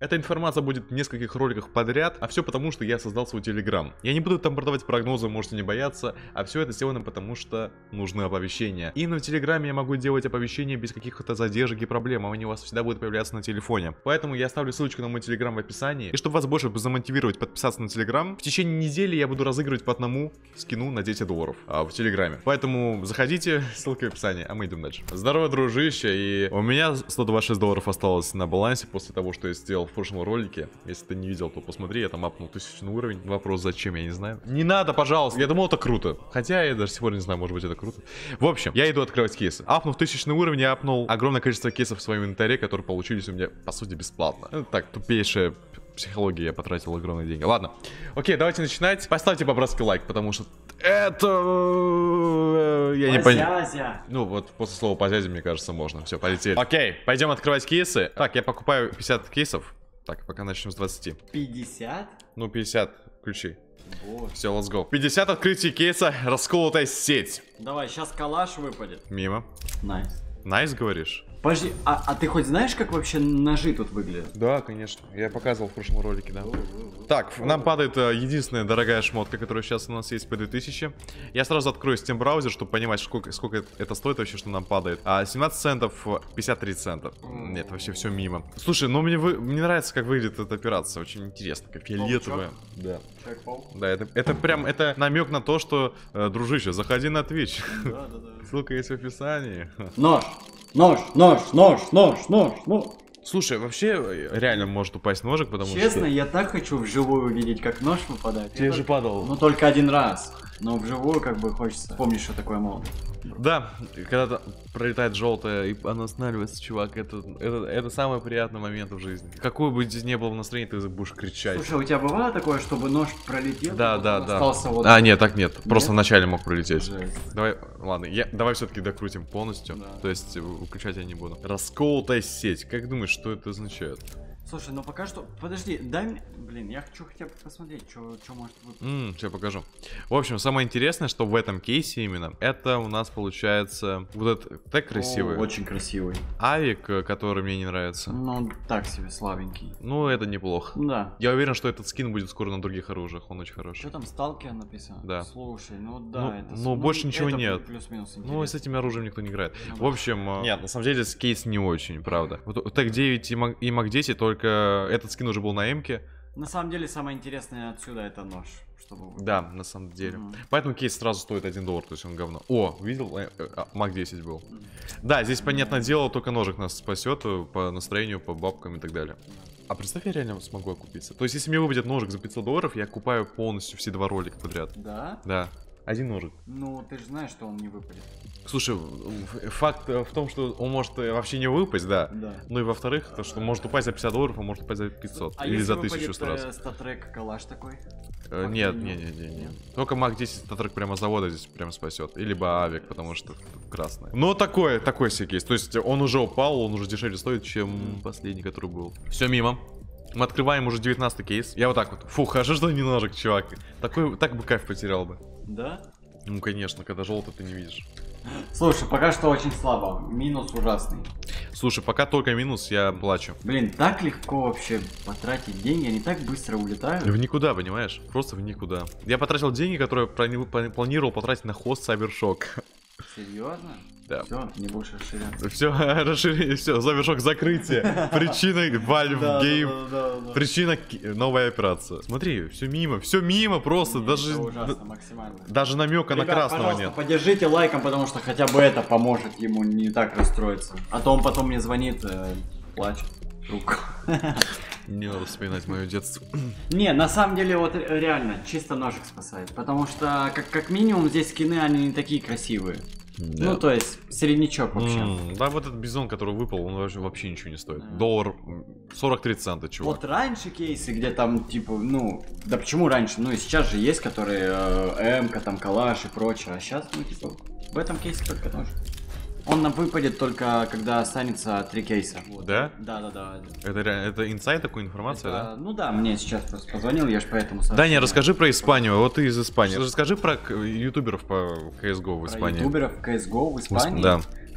Эта информация будет в нескольких роликах подряд, а все потому, что я создал свой телеграм. Я не буду там продавать прогнозы, можете не бояться, а все это сделано потому, что нужны оповещения. Именно в телеграме я могу делать оповещения без каких-то задержек и проблем, а они у вас всегда будут появляться на телефоне. Поэтому я оставлю ссылочку на мой телеграм в описании. И чтобы вас больше замотивировать подписаться на телеграм, в течение недели я буду разыгрывать по одному скину на $10 в телеграме. Поэтому заходите, ссылка в описании, а мы идем дальше. Здорово, дружище, и у меня $126 осталось на балансе после того, что я сделал в прошлом ролике. Если ты не видел, то посмотри, я там апнул 1000 уровень. Вопрос, зачем, я не знаю. Не надо, пожалуйста, я думал, это круто. Хотя я даже сегодня не знаю, может быть, это круто. В общем, я иду открывать кейсы. Апнув 1000 уровень, я апнул огромное количество кейсов в своем инвентаре, которые получились у меня, по сути, бесплатно. Ну, так, тупейшая психология, я потратил огромные деньги. Ладно, окей, давайте начинать. Поставьте по-братски лайк, потому что это... Я не понял. Ну, вот после слова позязи, мне кажется, можно. Все, полетели. Окей, пойдем открывать кейсы. Так, я покупаю 50 кейсов. Так, пока начнем с 20. 50? Ну, 50 ключей. Вот. Все, let's go. 50 открытий кейса, расколотая сеть. Давай, сейчас калаш выпадет. Мимо. Найс. Найс, говоришь? Подожди, а ты хоть знаешь, как вообще ножи тут выглядят? Да, конечно. Я показывал в прошлом ролике, да. Так, нам падает единственная дорогая шмотка, которая сейчас у нас есть по 2000. Я сразу открою Steam браузер, чтобы понимать, сколько это стоит вообще, что нам падает. 17 центов, 53 цента. Нет, вообще все мимо. Слушай, ну мне нравится, как выглядит эта операция. Очень интересно, как фиолетовая. Да. Да, это прям, это намек на то, что, дружище, заходи на Twitch. Да. Ссылка есть в описании. Нож. Слушай, вообще реально может упасть ножик, потому что... Честно, я так хочу вживую увидеть, как нож выпадает. Тебе же падал. Ну только один раз. Но вживую как бы хочется помнить, что такое молодость. Да, когда пролетает желтое и оно останавливается, чувак, это самый приятный момент в жизни. Какой бы здесь не было настроения, ты будешь кричать. Слушай, у тебя бывало такое, чтобы нож пролетел? Да. Остался вот... Нет, так нет. Просто Нет? вначале мог пролететь. Жесть. Давай, ладно, давай все-таки докрутим полностью. Да. То есть выключать я не буду. Расколотая сеть. Как думаешь, что это означает? Слушай, ну пока что... Подожди, дай мне... Блин, я хочу хотя бы посмотреть, что может выпасть. Сейчас покажу. В общем, самое интересное, что в этом кейсе именно, это у нас получается вот этот так красивый. Очень красивый. Авик, который мне не нравится. Ну, так себе, слабенький. Ну, это неплохо. Да. Я уверен, что этот скин будет скоро на других оружиях, он очень хороший. Что там, сталкер написано? Да. Слушай, ну да, это... Ну, больше ничего это нет. Плюс-минус интересно. Ну, и с этим оружием никто не играет. Ну, В общем, нет, на самом деле, кейс не очень, правда. Вот так 9 и Мак 10, только этот скин уже был на М-ке. На самом деле, самое интересное отсюда это нож. Чтобы... Да, на самом деле. Поэтому кейс сразу стоит $1, то есть он говно. О, видел? Мак 10 был. Да, здесь, понятное дело, только ножик нас спасет по настроению, по бабкам и так далее. А представь, я реально смогу окупиться. То есть, если мне выпадет ножик за $500, я купаю полностью все 2 ролика подряд. Да? Да. Один ножик. Ну, ты же знаешь, что он не выпадет. Слушай, факт в том, что он может вообще не выпасть, да. Да. Ну и во-вторых, то, что может упасть за $50, а может упасть за 500. А или если за выпадет, 1000 сразу. статрек калаш такой? Нет. Только Мак 10 статрек прямо с завода здесь прям спасет. И либо Авик, потому что красный. Но такой себе есть. То есть он уже упал, он уже дешевле стоит, чем последний, который был. Все мимо. Мы открываем уже 19 кейс. Я вот так вот. Фу, хорошо, что не ножик, чувак. Так бы кайф потерял бы. Да? Ну, конечно, когда желтый ты не видишь. Слушай, пока что очень слабо. Минус ужасный. Слушай, пока только минус, я плачу. Блин, так легко вообще потратить деньги, они так быстро улетают. В никуда, понимаешь? Просто в никуда. Я потратил деньги, которые планировал потратить на хост Cybershock. Серьезно? Да. Все, не больше расширяться. Все, расширение, все, Cybershock закрытие. Причина Valve Game. Причина новая операция. Смотри, все мимо просто. Даже ужасно, максимально. Даже намека на красного нет. Поддержите лайком, потому что хотя бы это поможет ему не так расстроиться. А то он потом мне звонит, плачет. Руку. Не надо вспоминать мое детство. Не, на самом деле, вот реально, чисто ножик спасает. Потому что, как минимум, здесь скины, они не такие красивые. Да. Ну, то есть, среднячок вообще. Да, вот этот бизон, который выпал, он вообще ничего не стоит. $1 43 цента, чувак. Вот раньше кейсы, где там, типа, ну... Да почему раньше? Ну, и сейчас же есть, которые М-ка, там, калаш и прочее. А сейчас, ну, типа, в этом кейсе только ножик. Он нам выпадет только, когда останется 3 кейса. Вот. Да? Да. Это инсайд, такой информация, да? Ну да, мне сейчас просто позвонил, я же поэтому... Даня, расскажи про Испанию, вот ты из Испании. Расскажи про ютуберов по CSGO в Испании. Про ютуберов CSGO в Испании? Да.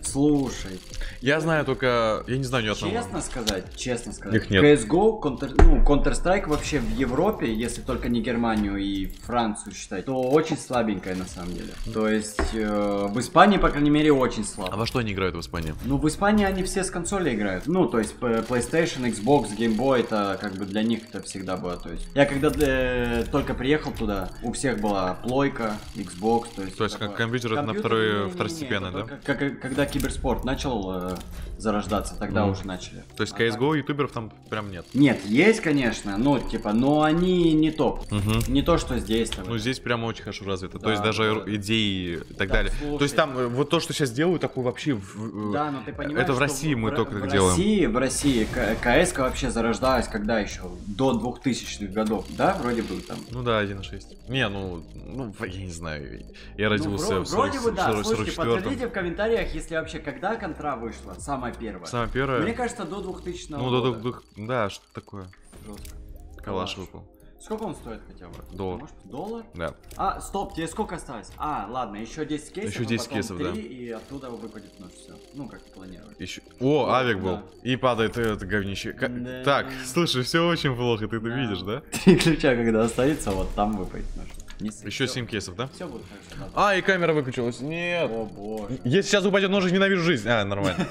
Слушай. Я знаю только... Я не знаю ни одного. Честно сказать. Их нет. CSGO, Counter-Strike вообще в Европе, если только не Германию и Францию считать, то очень слабенькая на самом деле. То есть в Испании, по крайней мере, очень слабо. А во что они играют в Испании? Ну, в Испании они все с консоли играют. Ну, то есть PlayStation, Xbox, Game Boy, это как бы для них это всегда было. То есть я когда только приехал туда, у всех была плойка, Xbox, то есть как компьютер это на второстепенно, да? Когда киберспорт начал зарождаться, тогда уже начали. То есть CSGO ютуберов там прям нет? Нет, есть, конечно, но типа, но они не топ. Не то, что здесь. Там. Ну, здесь прямо очень хорошо развито. Да, то есть даже идеи и так далее. Слушай, то есть там вот то, что сейчас делают, такое вообще... Да, но ты понимаешь, это в России мы только так делаем. В России КС вообще зарождалась когда еще? До 2000-х годов, да, вроде бы там? Ну да, 1.6. Не, ну, я не знаю. Я родился в 44-м. Вроде бы да, слушайте, подтвердите в комментариях, если вообще когда контра вышла, самая первая. Самая первая? Мне кажется, до 2000 года. Ну, да, что такое? Жестко. Калаш выпал. Сколько он стоит хотя бы? $1. Может, $1? Да. А, стоп, тебе сколько осталось? А, ладно, еще 10 кейсов, еще 10 кейсов, 3, да. И оттуда выпадет ночь, все. Ну, как планировали. Еще... О, авик был. Да. И падает это говнище. Да. Так, слушай, все очень плохо, ты это видишь, да? 3 ключа, когда останется, вот там выпадет ночь. Еще 7 кейсов, да? Все будет хорошо. Да. А, и камера выключилась. Нет. О боже. Если сейчас упадет ножик, ненавижу жизнь. А, нормально.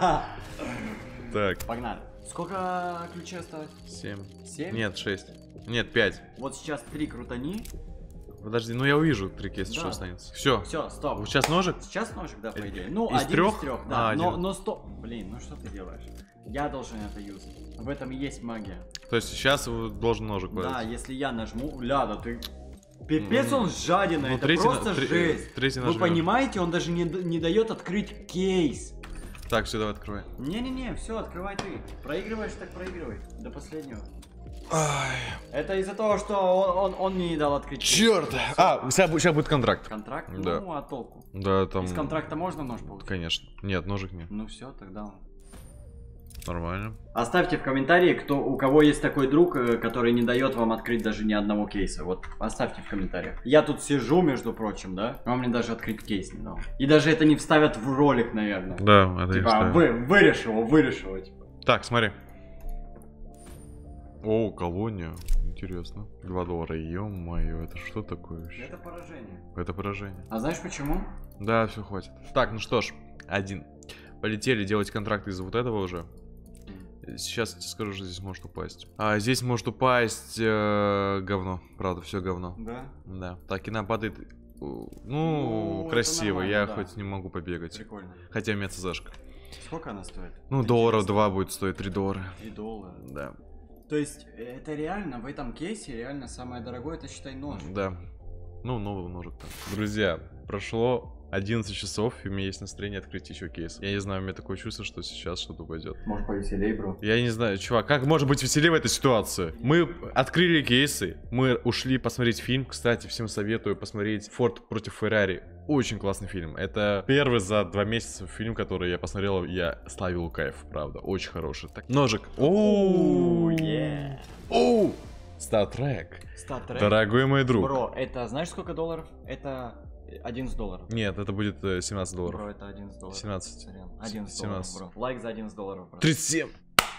Так. Погнали. Сколько ключей осталось? 7. 7? Нет, 6. Нет, 5. Вот сейчас 3 крутани. Подожди, ну я увижу 3 кейса, Да. что останется. Все. Все, стоп. Вот сейчас ножик? Сейчас ножик, да, по идее. Ну, из один трех? из трех, да. А, но стоп. Блин, ну что ты делаешь? Я должен это юзать. В этом и есть магия. То есть сейчас должен ножик Да, падать. если я нажму. Ляда, ты. Пипец, он жадина, Ну, это третий просто жесть. третий Вы нажмем. понимаете, он даже не дает открыть кейс. Так, все, давай открывай. Не-не-не, все, открывай ты. Проигрываешь, так проигрывай. До последнего. Ай. Это из-за того, что он мне не дал открыть кейс. Черт! А, сейчас будет контракт. Контракт? Да. Ну, а толку? Да, там... Из контракта можно нож получить? Конечно. Нет, ножик нет. Ну все, тогда он. Нормально. Оставьте в комментарии, у кого есть такой друг, который не дает вам открыть даже ни одного кейса. Вот, оставьте в комментариях. Я тут сижу, между прочим, да? Он мне даже открыть кейс не дал. И даже это не вставят в ролик, наверное. Да, это Типа, я вырежь его, типа. Так, смотри. О, колония. Интересно. $2. Ё-моё, это что такое вообще? Это поражение. Это поражение. А знаешь почему? Да, все, хватит. Так, ну что ж, 1. Полетели делать контракт из-за вот этого уже. Сейчас я тебе скажу, что здесь может упасть. А здесь может упасть говно. Правда, все говно. Да. Да. Так, и нам падает. Ну, Ну, это красиво. нормально, Я да. хоть не могу побегать. Прикольно. Хотя у меня ЦЗшка. Сколько она стоит? Ну, Это $2 интересно. будет стоить, $3. $3. Да. То есть, это реально, в этом кейсе, реально самое дорогое, это считай нож. Да. Ну, новый ножик там. Друзья, прошло 11 часов, и у меня есть настроение открыть еще кейс. Я не знаю, у меня такое чувство, что сейчас что-то упадет. Может, повеселей, бро. Я не знаю, чувак, как может быть веселее в этой ситуации? Мы открыли кейсы, мы ушли посмотреть фильм. Кстати, всем советую посмотреть «Форд против Феррари». Очень классный фильм. Это первый за 2 месяца фильм, который я посмотрел, я словил кайф, правда. Очень хороший. Так, ножик. Оу, оу, Star Trek. Star Trek. Дорогой мой друг. Бро, это знаешь сколько долларов? Это $11. Нет, это будет $17. Бро, это $11. 17. Сорян. $11, 17. бро. Лайк за $11, бро. 37.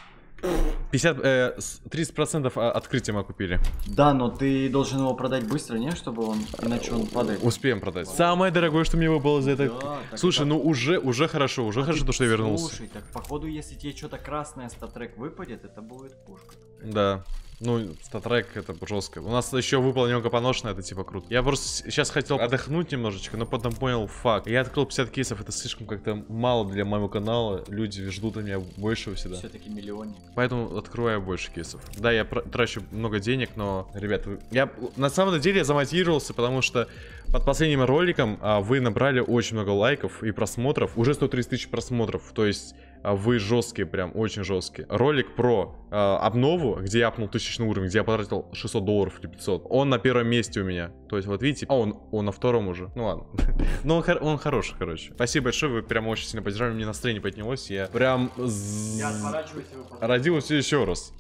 30% открытия мы купили. Да, но ты должен его продать быстро, не? Чтобы он, иначе он падает. Успеем продать. Самое дорогое, что мне выпало за это. Да, так Слушай, это- ну уже хорошо, уже хорошо, то, что я вернулся. Слушай, так походу, если тебе что-то красное Star Trek выпадет, это будет пушка. Да. Ну, статрек это жестко. У нас еще выпало немного поношенное, это типа круто. Я просто сейчас хотел отдохнуть немножечко, но потом понял, факт. Я открыл 50 кейсов, это слишком как-то мало для моего канала. Люди ждут от меня большего всегда. Все-таки миллионник. Поэтому открываю больше кейсов. Да, я трачу много денег, но, ребят, я на самом деле я замотивировался, потому что под последним роликом вы набрали очень много лайков и просмотров. Уже 130 тысяч просмотров, то есть вы жесткие, прям очень жесткие. Ролик про обнову, где я апнул 1000 уровень, где я потратил $600 или 500. Он на первом месте у меня. То есть вот видите, он на втором уже. Ну ладно. Но он хороший, короче. Спасибо большое, вы прям очень сильно поддержали. Мне настроение поднялось, я прям Я отворачиваюсь и выпадаю. родился еще раз.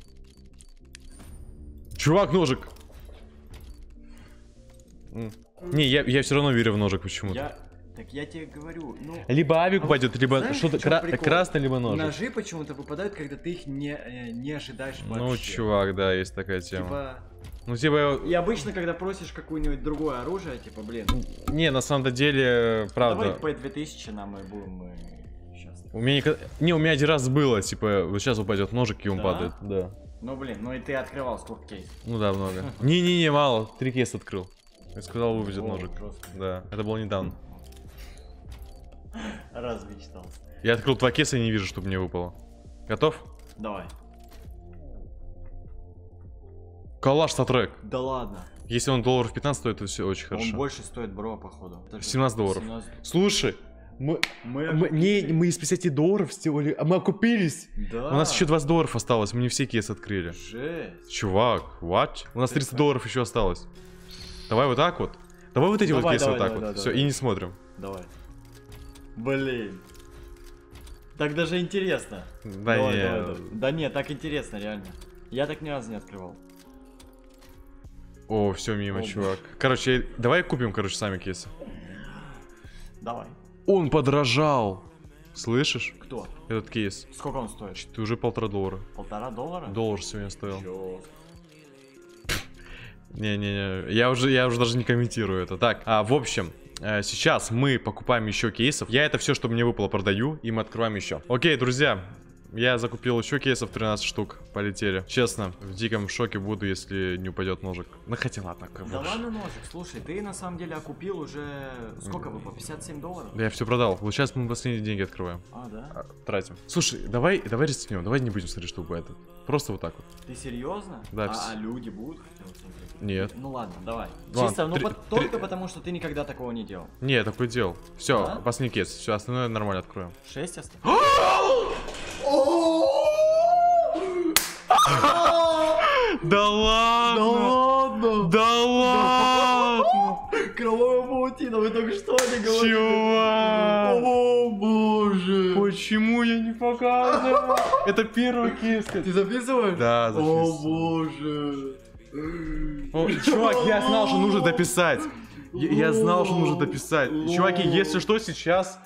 Чувак, ножик. Не, я все равно верю в ножик почему-то. Так я тебе говорю, ну... Либо авик упадет, либо знаешь, что-то в чём прикол? красное, либо ножик. Ножи почему-то выпадают, когда ты их не ожидаешь вообще. Ну, чувак, да, есть такая тема. Типа... Ну, типа... И обычно, когда просишь какое-нибудь другое оружие, типа, блин, Не, на самом деле, правда. давай P2000 нам и будем счастливы. У меня не, у меня один раз было, типа, вот сейчас упадет ножик, и он Да? падает. Да. Ну, блин, ну и ты открывал сколько кейсов. Ну да, много. Не-не-не, мало. 3 кейса открыл. Я сказал, выпадет О, ножик. жестко. Да, это было недавно. Размечтался. Я открыл 2 кейса и не вижу, чтобы мне выпало. Готов? Давай. Калаш Статрек. Да ладно. Если он долларов 15 стоит, то все очень Он хорошо. больше стоит, бро, походу. 17 долларов. 17. Слушай, мы из 50 долларов сделали, а мы окупились. Да. У нас еще 20 долларов осталось, мы не все кейсы открыли. Жесть. Чувак, what? У нас 300 долларов еще осталось. Давай вот так вот. Давай вот эти вот Давай, кейсы давай, вот так давай, вот. да, Все, да. и не смотрим. Давай. Блин. Так даже интересно. Да Давай, не. давай, давай. Да не, так интересно, реально. Я так ни разу не открывал. О, все мимо, О, чувак. Короче, давай купим, короче, сами кейсы. Давай. Он подорожал. Слышишь? Кто? Этот кейс. Сколько он стоит? Ты уже $1,5. $1,5? Доллар сегодня стоил. Чё? Не-не-не, я уже даже не комментирую это. Так, в общем, сейчас мы покупаем еще кейсов. Я это все, что мне выпало, продаю, и мы открываем еще. Окей, друзья, я закупил еще кейсов 13 штук. Полетели. Честно, в диком шоке буду, если не упадет ножик. Ну хотя ладно, как бы. Да ладно ножик, слушай, ты на самом деле окупил уже... Сколько выпало? 57 долларов? Да я все продал. Вот сейчас мы последние деньги открываем. Да? Тратим. Слушай, давай рискнем. Давай не будем смотреть, что бывает. Просто вот так вот. Ты серьезно? Да, А люди будут хотя бы смотреть? Нет. Ну ладно, давай. Ладно, Чисто, ну три- только потому, что ты никогда такого не делал. Не, я такое делал. Все, Да? последний кейс. Все, остальное нормально откроем. 6 осталось? Да ладно! Да ладно! Кровавая паутина, вы только что не говорили. Чувак! О боже! Почему я не показываю? Это первый кейс. Ты записываешь? Да, О записываю. боже! Чувак, я знал, что нужно дописать. Я знал, что нужно дописать. Чуваки, если что, сейчас...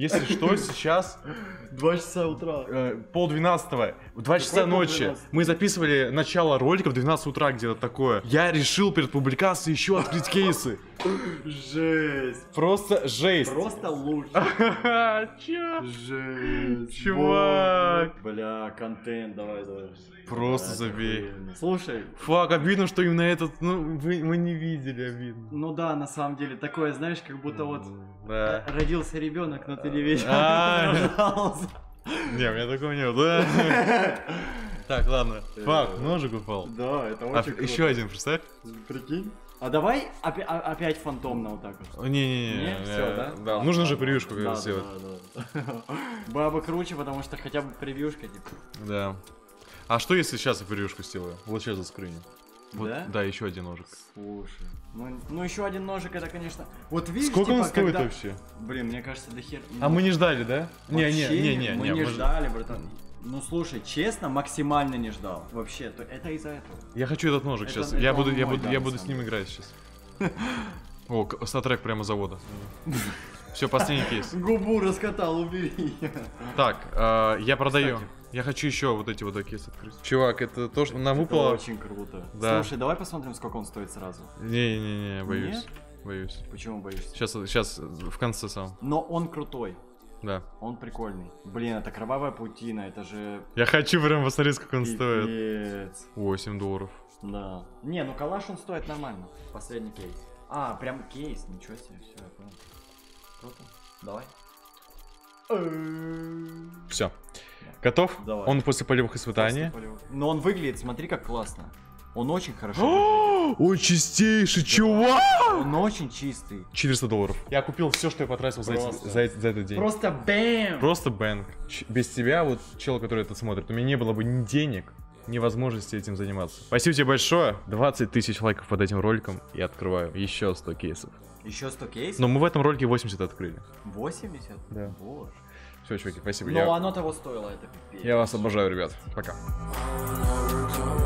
2 часа утра. 11:30, в 2 часа ночи. 11:30? Мы записывали начало ролика в 12 утра, где-то такое. Я решил перед публикацией еще открыть кейсы. Жесть. Просто жесть. Просто лучше. Чё? Жесть. Чувак. Бля, контент, давай. Просто Да, забей. это охуенно. Слушай, Фак, обидно, что именно этот, ну, мы не видели, обидно. ну да, на самом деле, такое, знаешь, как будто вот Да. родился ребенок на телевизоре. А. рождался. Не, у меня такого нет, да? Так, ладно. Фак, ножик упал. Да, это очень круто. Еще один, представь. Прикинь. А давай опять фантомно вот так вот. Не-не-не. Не, всё, да? Да, нужно же превьюшку когда Да, сделать. да. Было бы круче, потому что хотя бы превьюшка, типа. Да. А что если сейчас я превьюшку сделаю? Вот сейчас заскрыню. Вот, Да? да, еще один ножик. Слушай. Ну еще один ножик, это, конечно. Вот видишь, Сколько типа, он стоит когда- вообще? Блин, мне кажется, до хер. А мы не ждали, да? Вообще, Не-не-не. мы не ждали, братан. Ну слушай, честно, максимально не ждал. Вообще, это из-за этого. Я хочу этот ножик Это- сейчас. это Я буду, он я мой, буду, да, я на буду с самом ним играть сейчас. О, статрек прямо завода. Все, последний кейс. Губу раскатал, убери. Так, я продаю. Кстати. Я хочу еще вот эти вот кейсы открыть. Чувак, это то, что нам Это выпало. очень круто. Да. Слушай, давай посмотрим, сколько он стоит сразу. Не-не-не, боюсь. Нет? Боюсь. Почему боишься? Сейчас в конце сам. Но он крутой. Да. Он прикольный. Блин, это кровавая паутина, это же... Я хочу прям посмотреть, сколько он стоит. Пипец. $8. Да. Не, ну калаш он стоит нормально. Последний кейс. А, прям кейс, ничего себе, все, я понял. Круто. Давай. Все. Готов? Давай. Он после полевых испытаний. Но он выглядит, смотри, как классно. Он очень хорошо выглядит. Ой, чистейший чувак! Он очень чистый. $400. Я купил все, что я потратил за Просто. этот день. Просто бэм! Просто бэнк. Без тебя, вот чел, который это смотрит, у меня не было бы ни денег, ни возможности этим заниматься. Спасибо тебе большое. 20 тысяч лайков под этим роликом и открываю еще 100 кейсов. Еще 100 кейсов? Но мы в этом ролике 80 открыли. 80? Да. Боже. Все, чуваки, спасибо. Но оно того стоило, это пипец. Я вас обожаю, ребят. Пока. Never come